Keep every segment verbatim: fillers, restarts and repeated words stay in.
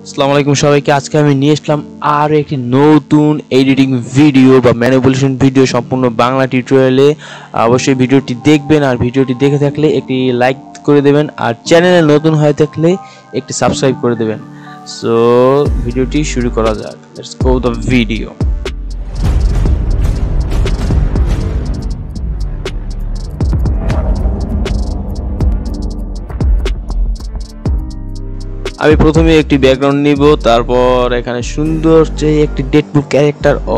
আসসালামু আলাইকুম সবাইকে। আজকে আমি নিয়ে আসলাম আর একটি নতুন এডিটিং ভিডিও বা ম্যানিপুলেশন ভিডিও সম্পূর্ণ বাংলা টিউটোরিয়ালে। অবশ্যই ভিডিওটি দেখবেন, আর ভিডিওটি দেখে থাকলে একটি লাইক করে দেবেন, আর চ্যানেলে নতুন হয়ে থাকলে একটি সাবস্ক্রাইব করে দেবেন। সো ভিডিওটি শুরু করা যাক। Let's go the video. আমি প্রথমে একটি ব্যাকগ্রাউন্ড নিব, তারপর এখানে সুন্দর যে একটি ডেডপুল ক্যারেক্টার ও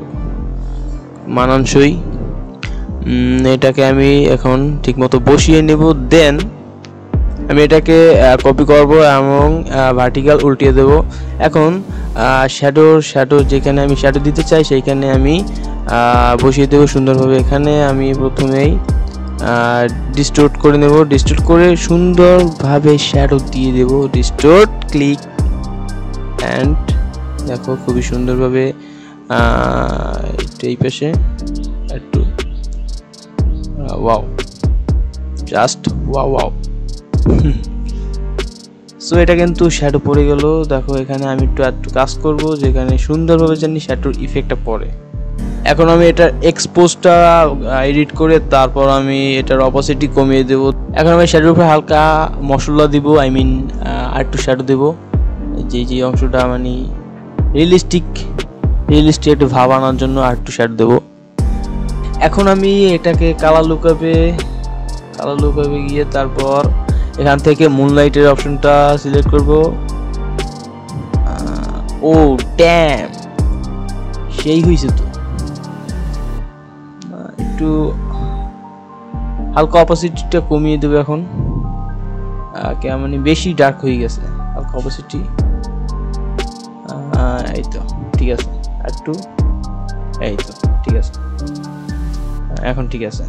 মানানসই এটাকে আমি এখন ঠিকমতো বসিয়ে নেব। দেন আমি এটাকে কপি করব এবং ভার্টিক্যাল উল্টিয়ে দেব। এখন শ্যাডো শ্যাডো যেখানে আমি শ্যাডো দিতে চাই সেইখানে আমি বসিয়ে দেব সুন্দরভাবে। এখানে আমি প্রথমেই ডিস্টোর্ট করে নেব, ডিস্টোর্ট করে সুন্দরভাবে শ্যাডো দিয়ে দেব। ডিস্টোর্ট ক্লিক অ্যান্ড দেখো খুবই সুন্দরভাবে এই পাশে একটু wow, just wow wow. So এটা কিন্তু শ্যাডো পড়ে গেল। দেখো এখানে আমি একটু একটু কাজ করব যেখানে সুন্দরভাবে জানি শ্যাডোর ইফেক্টটা পড়ে। এখন আমি এটার এক্সপোজটা এডিট করে তারপর আমি এটার অপোসিটি কমিয়ে দেব। এখন আমি শ্যাডোর উপরে হালকা মশলা দিব, আই মিন আর একটু শ্যাডো দেব। যে যে অংশটা মানে রিয়েলিস্টিক রিয়েলিস্টিক একটু ভাব আনার জন্য আর একটু শ্যাডো দেব। এখন আমি এটাকে কালার লুকআপে কালার লুকআপে গিয়ে তারপর এখান থেকে মুনলাইটের অপশনটা সিলেক্ট করব। ও ড্যাম, সেই হয়েছে তো। একটু হালকা অপোসিটিটা কমিয়ে দেবো এখন, মানে বেশি ডার্ক হয়ে গেছে। হালকা অপোসিটি, এই তো ঠিক আছে। আর একটু, এই তো ঠিক আছে, এখন ঠিক আছে।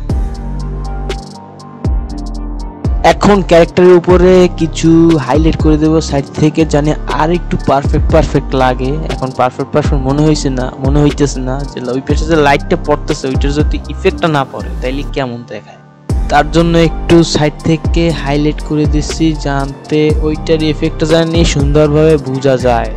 এখন ক্যারেক্টারের উপরে কিছু হাইলাইট করে দেবো সাইড থেকে, জানি আর একটু পারফেক্ট পারফেক্ট লাগে। এখন পারফেক্ট পারফেক্ট মনে হয়েছে না, মনে হইতেছে না যে ওই পেছনে যে লাইটটা পড়তেছে ওইটার যদি ইফেক্টটা না পড়ে তাইলে কেমন দেখায়। তার জন্য একটু সাইড থেকে হাইলাইট করে দিচ্ছি, জানতে ওইটার ইফেক্টটা জানি সুন্দরভাবে বোঝা যায়।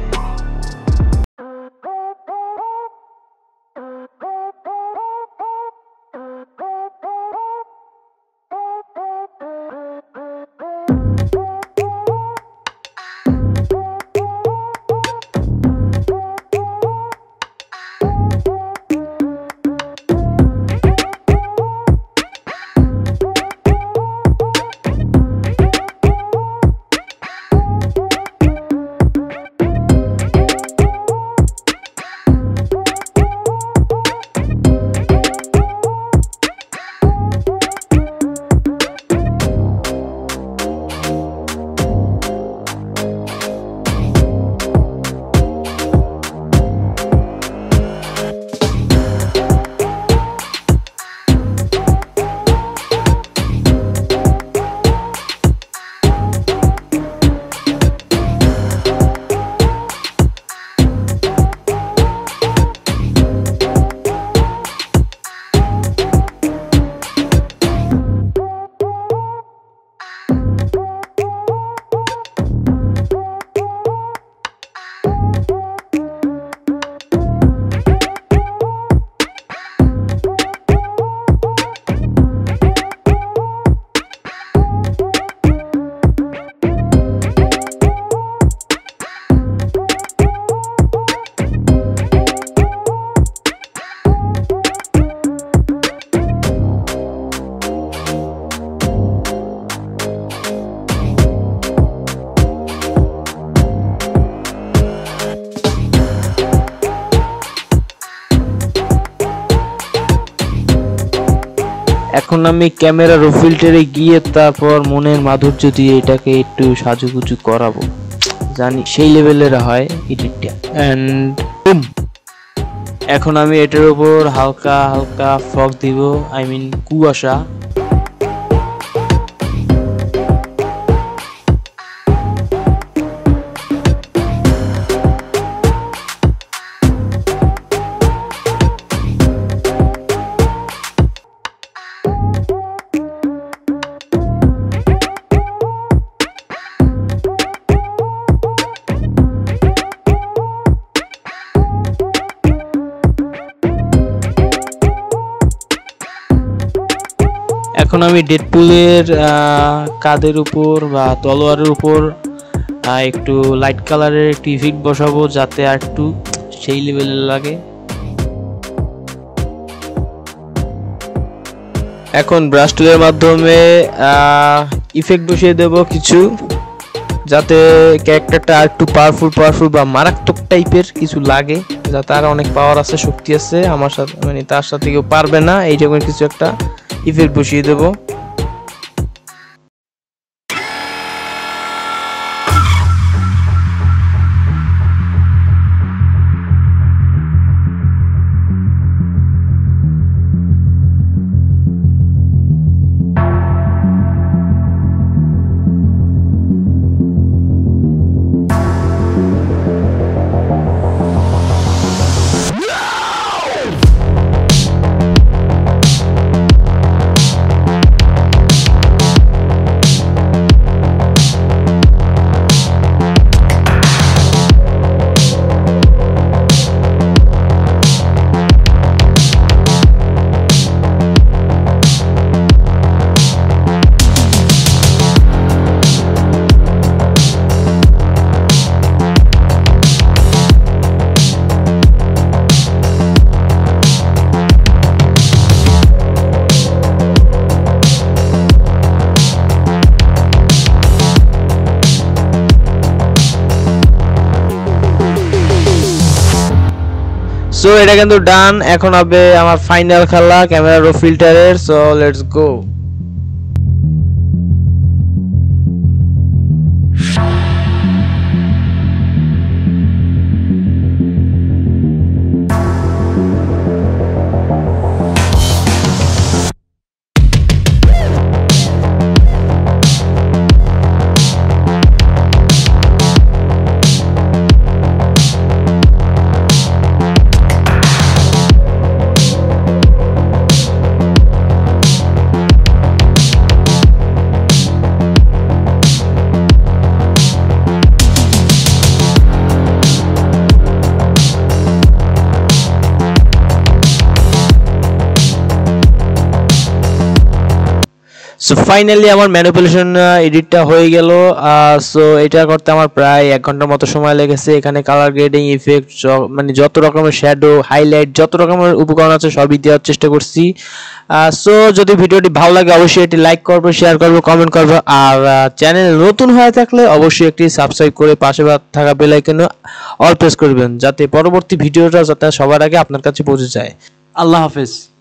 এখন আমি ক্যামেরা রো ফিল্টারে গিয়ে তারপর মনের মাধুর্য দিয়ে এটাকে একটু সাজুগুজু করাবো, জানি সেই লেভেলের হয় এডিটটা। এন্ড বুম, এখন আমি এটার উপর হালকা হালকা ফগ দিব, আই মিন কুয়াশা। এখন আমি ডেডপুলের কাঁধের উপর বা তলোয়ারের উপর একটু লাইট কালারের একটু ইফেক্ট বসাবো যাতে আর একটু সেই লেভেলের লাগে। এখন ব্রাশ টুলের মাধ্যমে ইফেক্ট বসিয়ে দেব কিছু, যাতে ক্যারেক্টারটা আর একটু পাওয়ারফুল পাওয়ারফুল বা মারাত্মক টাইপের কিছু লাগে, যাতে আর অনেক পাওয়ার আছে, শক্তি আছে, আমার সাথে মানে তার সাথে কেউ পারবে না, এই রকম কিছু একটা ইফেক্ট বসিয়ে দেব। সো এটা কিন্তু ডান। এখন হবে আমার ফাইনাল খেলা ক্যামেরা রো ফিল্টারের। So let's go. So finally আমার ম্যানিপুলেশন এডিটটা হয়ে গেল। সো এটা করতে আমার প্রায় এক ঘন্টার মতো সময় লেগেছে। এখানে কালার গ্রেডিং, ইফেক্ট, মানে যত রকমের শ্যাডো, হাইলাইট, যত রকমের উপকরণ আছে সবই দেওয়ার চেষ্টা করছি। সো যদি ভিডিওটি ভালো লাগে অবশ্যই এটি লাইক করবে, শেয়ার করবে, কমেন্ট করবে, আর চ্যানেল নতুন হয়ে থাকলে অবশ্যই একটি সাবস্ক্রাইব করে পাশে থাকা বেল আইকনে অল প্রেস করবেন, যাতে পরবর্তী ভিডিওটা যাতে সবার আগে আপনার কাছে পৌঁছে যায়। আল্লাহ হাফেজ।